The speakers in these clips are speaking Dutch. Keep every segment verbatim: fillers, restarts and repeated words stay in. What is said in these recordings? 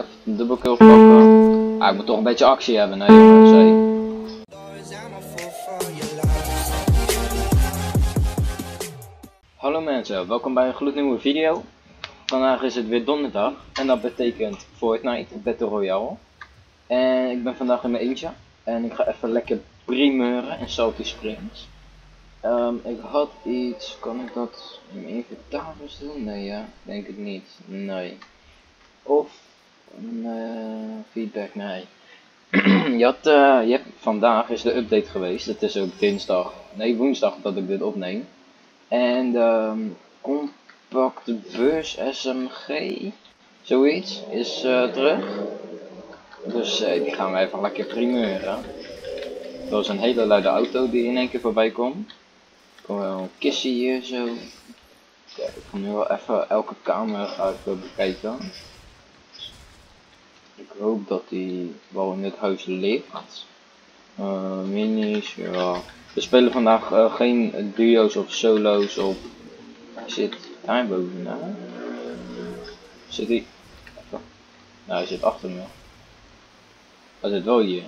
even een dubbelkill pakken. Ah, ik moet toch een beetje actie hebben, nee jongens. Hey. Hallo mensen, welkom bij een gloednieuwe video. Vandaag is het weer donderdag en dat betekent Fortnite Battle Royale. En ik ben vandaag in mijn eentje en ik ga even lekker primeuren in Salty Springs. Um, ik had iets, kan ik dat in mijn inventaris doen? Nee ja, denk ik niet, nee. Of, uh, feedback, nee. je, had, uh, je hebt, vandaag is de update geweest, het is ook dinsdag, nee woensdag dat ik dit opneem. En de compacte bus S M G, zoiets, is uh, terug. Dus uh, die gaan we even lekker primeuren. Dat was een hele luide auto die in één keer voorbij komt. Er komt wel een kistje hier zo. Kijk, ik ga nu wel even elke kamer even bekijken. Ik hoop dat die wel in het huis ligt. Uh, minis, ja. We spelen vandaag uh, geen duo's of solo's op. Hij zit daar bovenaan. Zit hij? Nou, hij zit achter me. Hij zit wel hier.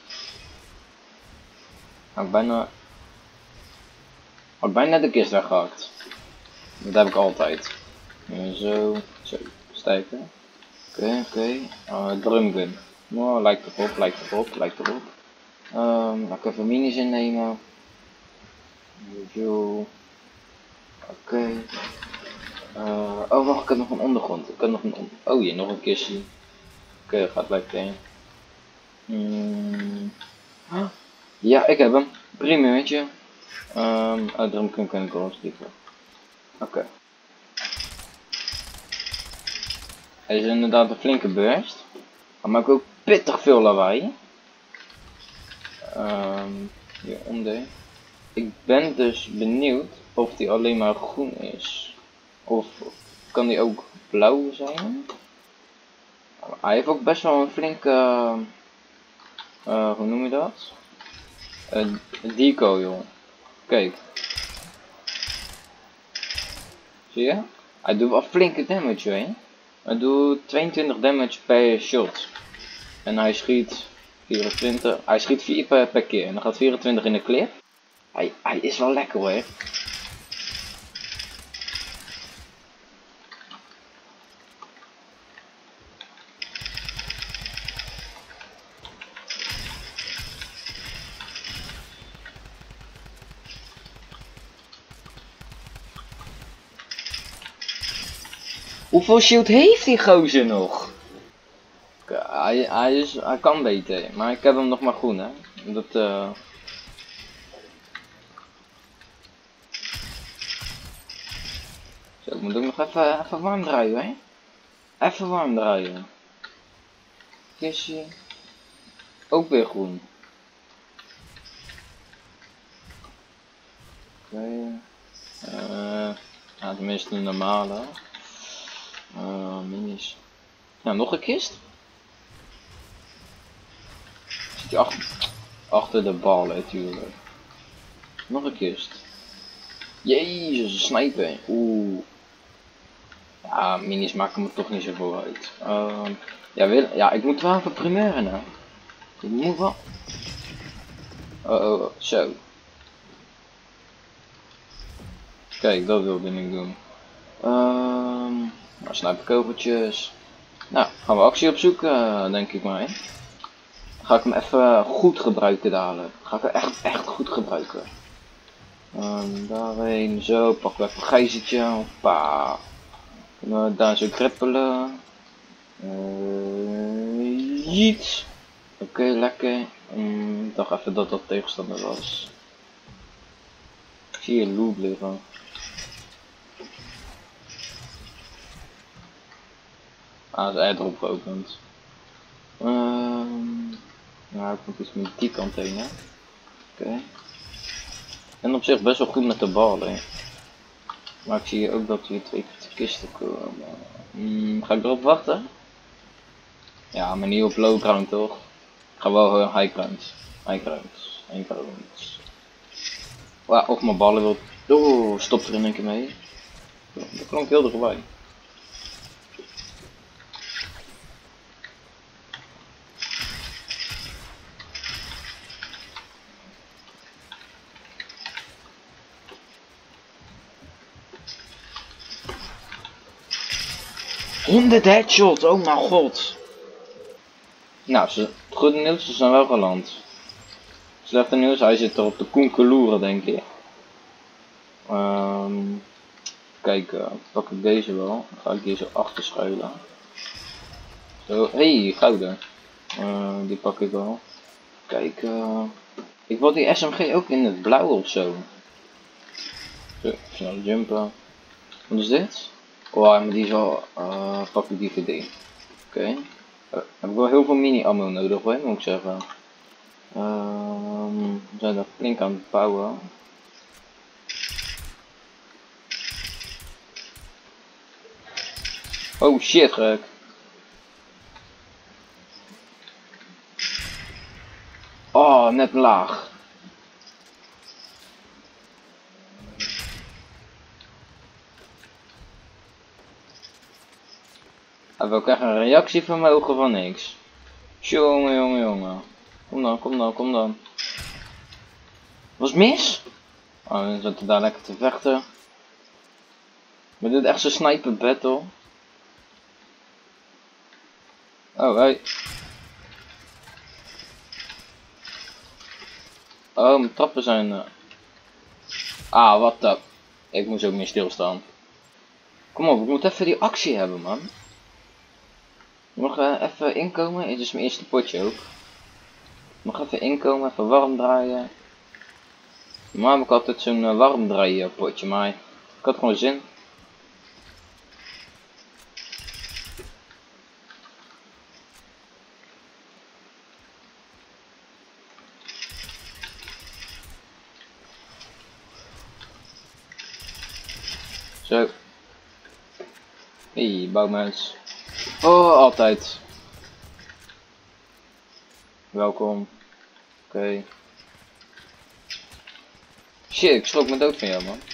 Had ik bijna. Had ik bijna de kist weggehakt. Dat heb ik altijd. En zo, zo, stijgen. Oké, okay, oké. Okay. Uh, drumgun. Oh, lijkt erop, lijkt erop, lijkt erop. Um, laat ik even minis innemen. Oké. Okay. Uh, oh wacht, ik heb nog een ondergrond. Ik heb nog een on oh hier, nog een kistje. Oké, okay, dat gaat lekker in. Mm. Huh? Ja, ik heb hem. Primeurtje. Um, oh, drumgun kan ik wel stiekem. Oké. Okay. Het is inderdaad een flinke burst. Hij maakt ook pittig veel lawaai. Um, hieronder. Ik ben dus benieuwd of die alleen maar groen is. Of kan die ook blauw zijn? Hij heeft ook best wel een flinke, uh, hoe noem je dat? Een uh, deco joh. Kijk. Zie je? Hij doet wel flinke damage hè. Hij doet tweeëntwintig damage per shot. En hij schiet vierentwintig. Hij schiet vier per, per keer. En dan gaat vierentwintig in de clip. Hij, hij is wel lekker hoor. Hoeveel shield heeft die gozer nog? Hij, hij, is, hij kan beter, maar ik heb hem nog maar groen hè. Dat, uh... Zo, ik moet ook nog even, even warm draaien hè. Even warm draaien. Kistje. Ook weer groen. Oké. Okay. Uh, ja, tenminste een normale. Uh, minis. Nou, nog een kist. Zit hij achter, achter de bal natuurlijk. Nog een kist. Jezus, een sniper. Oeh. Ja, minis maken me toch niet zoveel uit. Uh, ja, wil, ja, ik moet wel even primeuren hè. Ik moet wel. Oh, oh, zo. Kijk, dat wilde ik doen. Um, nou, sniperkogeltjes. Nou, gaan we actie opzoeken, denk ik maar. Hè. Ga ik hem even goed gebruiken dadelijk. Ga ik hem echt, echt goed gebruiken. Um, daarheen, zo, pakken we even een gijzertje. Hoppa. Kunnen we daar zo krippelen. Uh, Jeet. Oké, okay, lekker. Um, ik dacht even dat dat tegenstander was. Ik zie hier loot liggen. Ah, dat is airdrop geopend. Um, nou, ik moet iets met die kant heen, hè. Oké. Okay. En op zich best wel goed met de bal, hè. Maar ik zie hier ook dat hier twee kisten komen. Hmm, ga ik erop wachten? Ja, maar niet op low ground toch? Ik ga wel uh, high ground. High ground. High ground. Wow, of mijn ballen wil. Oh, stop er in één keer mee. Dat klonk heel erbij. honderd headshots, oh mijn god. Nou, ze, het goede nieuws, ze zijn wel geland. Slechte nieuws, hij zit er op de koenkeloeren, denk ik. Um, kijk, uh, pak ik deze wel. Dan ga ik hier zo achter schuilen. Zo, hey, gouden. Uh, die pak ik wel. Kijk, uh, ik wil die S M G ook in het blauw of zo. Zo, snel jumpen. Wat is dit? Oh, maar die is wel, uh, pak ik die voor die. Oké. Okay. Uh, heb ik wel heel veel mini ammo nodig hoor, moet ik zeggen. Um, we zijn er flink aan het bouwen. Oh shit, gek. Oh, net laag. Hij wil krijgen een reactievermogen van niks. Jongen, jongen, jongen. Kom dan, kom dan, kom dan. Was mis? Oh, we zitten daar lekker te vechten. Maar dit is echt zo'n sniper battle. Oh, hey. Oh, mijn trappen zijn... Uh... Ah, wat de... Ik moest ook meer stilstaan. Kom op, ik moet even die actie hebben, man. Ik mag uh, even inkomen. Dit is mijn eerste potje ook. Ik mag even inkomen, even warm draaien. Normaal heb ik altijd zo'n uh, warm draaien potje, maar ik had gewoon zin. Zo. Hey, bouwmens. Oh, altijd. Welkom. Oké. Okay. Shit, ik schrok me dood van jou, man.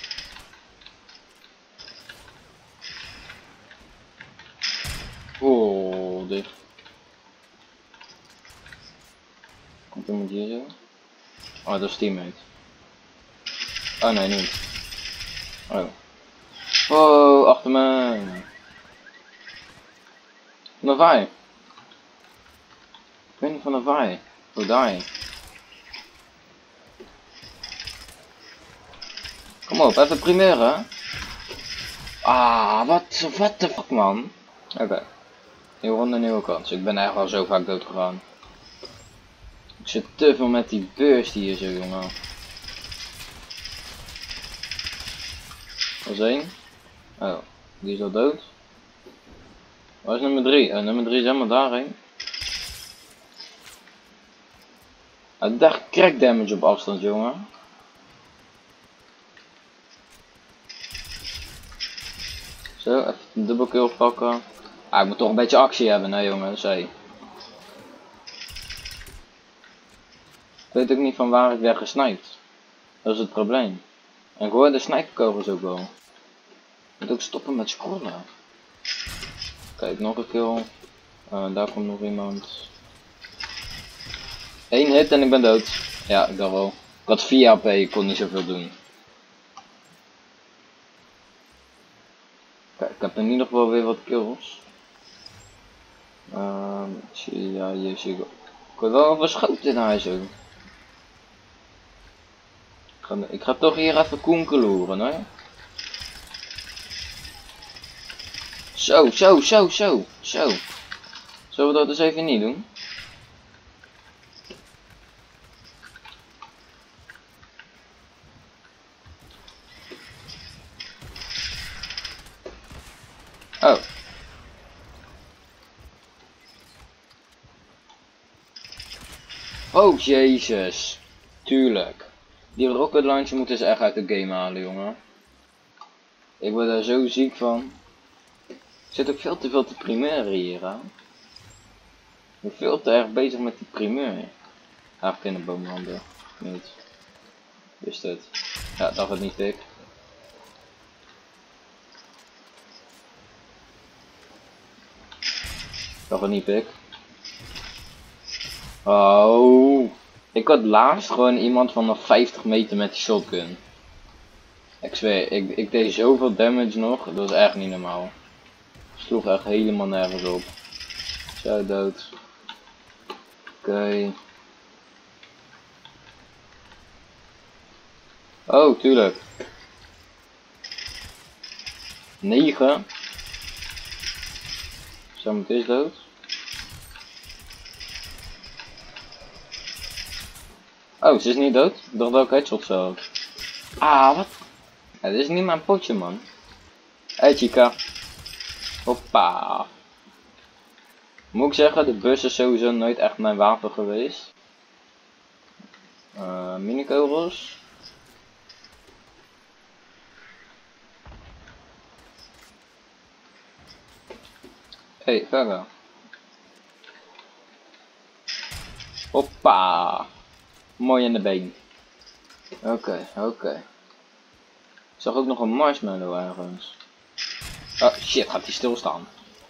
Oh, dit. Komt iemand hier zo? Oh, dat is teammate. Oh nee, niet. Oh. Oh, achter me. Van de vaai. Ik weet niet van de vaai. Oh, daar. Kom op, even primeur, hè. Ah, wat, wat de fuck, man. Oké. Okay. Nieuwe ronde, nieuwe kans. Ik ben eigenlijk al zo vaak dood gegaan. Ik zit te veel met die beurs hier zo, jongen. Dat is één. Oh, die is al dood. Waar is nummer drie? Oh, nummer drie is helemaal daarheen. Hij doet echt crack damage op afstand, jongen. Zo, even een dubbel kill pakken. Ah, ik moet toch een beetje actie hebben, hè jongens. Hey. Ik weet ook niet van waar ik werd gesniped. Dat is het probleem. En ik hoor de sniperkogels ook wel. Ik moet ook stoppen met scrollen. Kijk, nog een kill. Uh, daar komt nog iemand. Eén hit en ik ben dood. Ja, ik dacht wel. Ik had vier H P, ik kon niet zoveel doen. Kijk, ik heb in ieder geval weer wat kills. Uh, zie, ja, hier zie ik. Ik word wel verschoten in huis ook. Ik ga, ik ga toch hier even koenkeloeren, hè. Zo, zo, zo, zo, zo. Zullen we dat dus even niet doen? Oh. Oh jezus. Tuurlijk. Die rocket launcher moeten ze echt uit de game halen, jongen. Ik word daar zo ziek van. Ik zit ook veel te veel te primeuren hier aan. Ik ben veel te erg bezig met die primeur. Eigenlijk in de boomlanden. Niet. Wist het. Ja, dacht het niet ik. Dacht het niet ik. Oh. Ik had laatst gewoon iemand van nog vijftig meter met die shotgun. Ik zweer, ik, ik deed zoveel damage nog, dat was echt niet normaal. Sloeg echt helemaal nergens op. Zo dood. Oké. Okay. Oh, tuurlijk. negen. Samet is dood. Oh, ze is niet dood? Ik dacht dat ik headshot zo. Ah, wat? Ja, dit is niet mijn potje, man. Hey, chica. Hoppa. Moet ik zeggen, de bus is sowieso nooit echt mijn wapen geweest. Uh, minikogels. Hey, verder. Hoppa. Mooi in de been. Oké, okay, oké. Okay. Ik zag ook nog een marshmallow ergens. Oh shit, gaat hij stilstaan?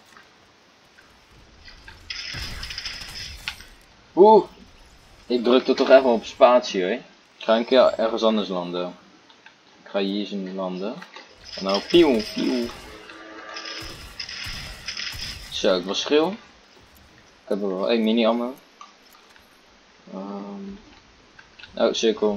Oeh. Ik drukte toch even op spatie, hoor. Ik ga een keer ergens anders landen. Ik ga hier zien landen. En nou, pieuw, pieuw. Zo, ik was schil. Ik heb er wel één mini ammo. Um... Oh, cirkel.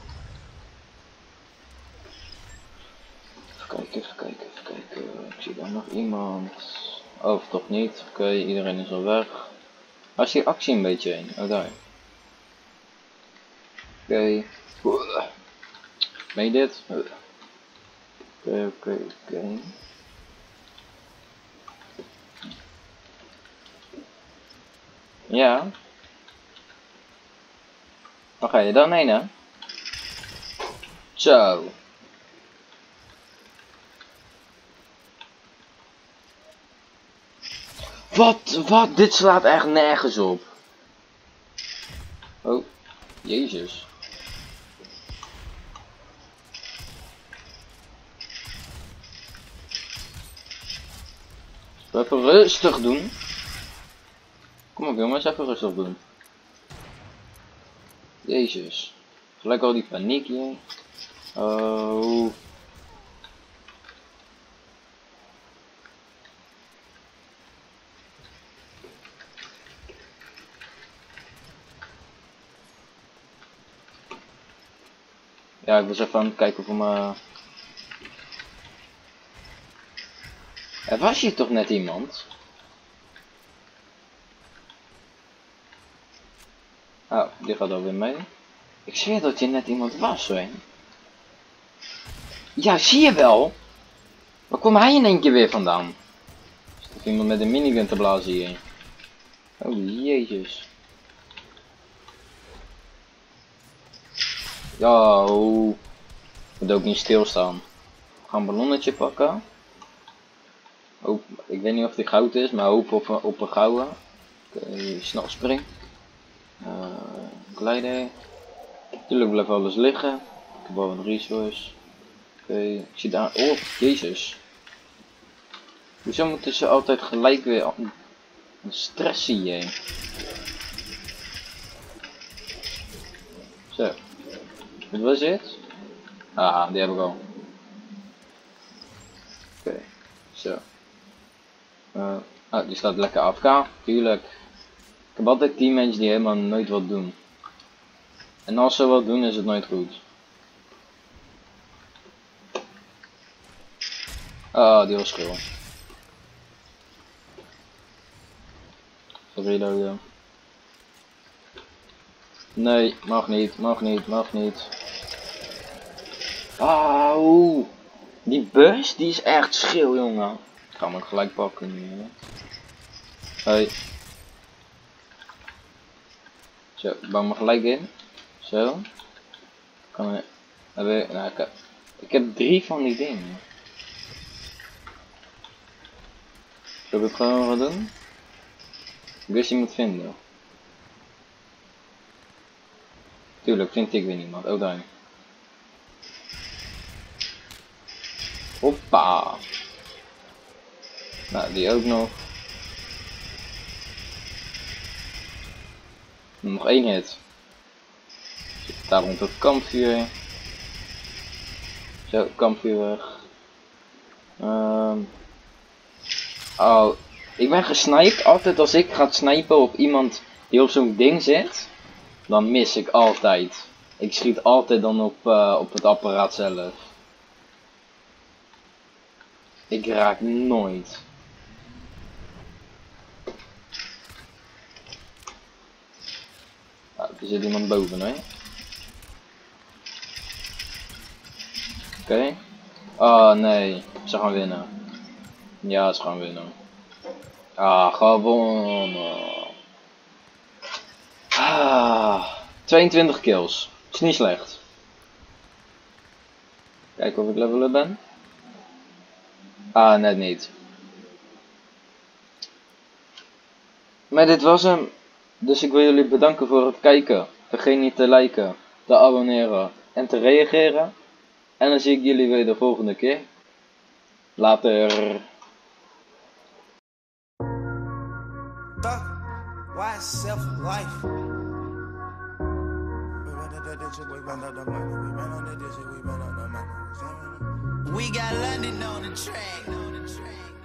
Even kijken, even kijken, even kijken. Ik zie daar nog iemand. Oh, of toch niet. Oké, okay, iedereen is al weg. Waar is die actie een beetje heen? Oh, daar. Oké. Okay. Ben je dit? Oké, okay, oké, okay, oké. Okay. Ja. Waar ga je dan heen, hè? Zo. Wat? Wat? Dit slaat echt nergens op. Oh. Jezus. Even rustig doen. Kom op jongens, even rustig doen. Jezus. Gelijk al die paniek hier. Oh. Ja, ik was even aan het kijken voor me. Er was hier toch net iemand? Oh, die gaat alweer mee. Ik zweer dat je net iemand was, hè? Ja, zie je wel? Waar kwam hij in één keer weer vandaan? Is er iemand met een minigun te blazen hier? Oh jezus. Ja, oh. Moet ook niet stilstaan. We gaan een ballonnetje pakken. Hoop, ik weet niet of die goud is, maar hoop op, op een gouden. Oké, okay, snel spring. Uh, glijden. Natuurlijk blijft alles liggen. Ik heb wel een resource. Oké, okay, ik zie daar. Oh, jezus. Hoezo moeten ze altijd gelijk weer een stress zie je? Zo. Wat was dit? Ah, die heb ik al. Oké, okay. Zo. Uh, oh, die staat lekker A F K, tuurlijk. Ik heb altijd teammates die helemaal nooit wat doen. En als ze wat doen is het nooit goed. Ah, die was schil. Reloaden. Nee, mag niet, mag niet, mag niet. Auw. Die bus, die is echt schil, jongen. Ik ga hem gelijk pakken nu. Hoi. Zo, ik bouw me gelijk in. Zo. Kan ik... Heb... Nou, ik, heb... ik heb drie van die dingen. Zullen we het gewoon wat doen? Ik wist je moet vinden. Tuurlijk vind ik weer niemand. Oh daar. Hoppa. Nou, die ook nog. Nog één hit. Zit daar rond het kampvuur. Zo, kampvuur weg. Um, Oh, ik ben gesniped. Altijd als ik ga snipen op iemand die op zo'n ding zit, dan mis ik altijd. Ik schiet altijd dan op, uh, op het apparaat zelf. Ik raak nooit. Ah, er zit iemand boven, hè? Oké. Okay. Oh nee, ze gaan winnen. Ja, ze gaan winnen. Ah, gewonnen. Ah, tweeëntwintig kills. Is niet slecht. Kijken of ik level up ben. Ah, net niet. Maar dit was hem. Dus ik wil jullie bedanken voor het kijken. Vergeet niet te liken, te abonneren en te reageren. En dan zie ik jullie weer de volgende keer. Later. We got London on the track.